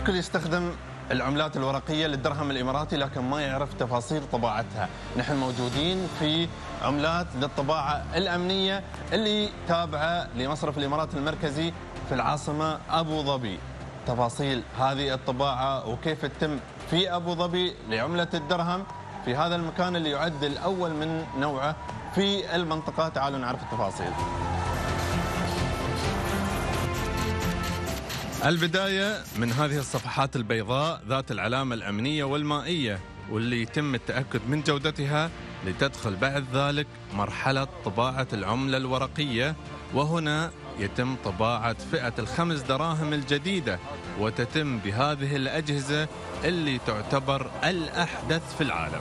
الكل يستخدم العملات الورقية للدرهم الإماراتي لكن ما يعرف تفاصيل طباعتها. نحن موجودين في عملات للطباعة الأمنية اللي تابعة لمصرف الإمارات المركزي في العاصمة أبو ظبي. تفاصيل هذه الطباعة وكيف تتم في أبو ظبي لعملة الدرهم في هذا المكان اللي يعد الأول من نوعه في المنطقة. تعالوا نعرف التفاصيل. البداية من هذه الصفحات البيضاء ذات العلامة الأمنية والمائية واللي يتم التأكد من جودتها، لتدخل بعد ذلك مرحلة طباعة العملة الورقية، وهنا يتم طباعة فئة الخمس دراهم الجديدة، وتتم بهذه الأجهزة اللي تعتبر الأحدث في العالم.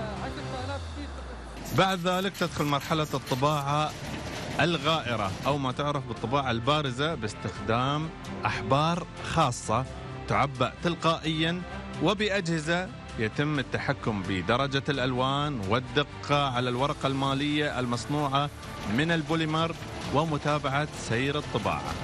بعد ذلك تدخل مرحلة الطباعة الغائرة أو ما تعرف بالطباعة البارزة باستخدام أحبار خاصة تعبأ تلقائيا وبأجهزة يتم التحكم بدرجة الألوان والدقة على الورقة المالية المصنوعة من البوليمر ومتابعة سير الطباعة.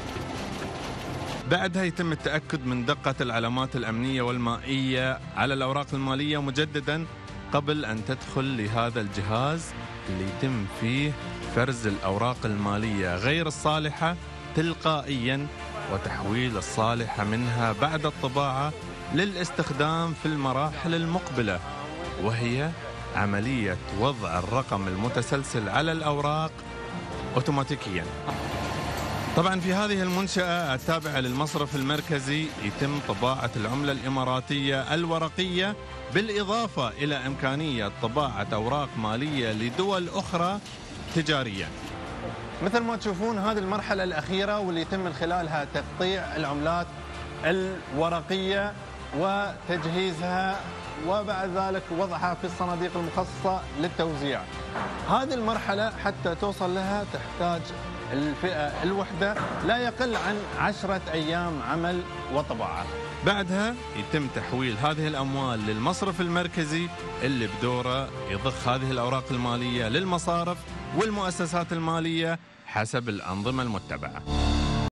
بعدها يتم التأكد من دقة العلامات الأمنية والمائية على الأوراق المالية مجددا قبل أن تدخل لهذا الجهاز اللي يتم فيه فرز الأوراق المالية غير الصالحة تلقائيا وتحويل الصالحة منها بعد الطباعة للاستخدام في المراحل المقبلة، وهي عملية وضع الرقم المتسلسل على الأوراق أوتوماتيكيا. طبعا في هذه المنشأة التابعة للمصرف المركزي يتم طباعة العملة الإماراتية الورقية، بالإضافة إلى إمكانية طباعة أوراق مالية لدول أخرى تجاريا. مثل ما تشوفون هذه المرحلة الأخيرة واللي يتم من خلالها تقطيع العملات الورقية وتجهيزها وبعد ذلك وضعها في الصناديق المخصصة للتوزيع. هذه المرحلة حتى توصل لها تحتاج الفئة الوحدة لا يقل عن 10 أيام عمل وطباعة. بعدها يتم تحويل هذه الأموال للمصرف المركزي اللي بدوره يضخ هذه الأوراق المالية للمصارف والمؤسسات المالية حسب الأنظمة المتبعة.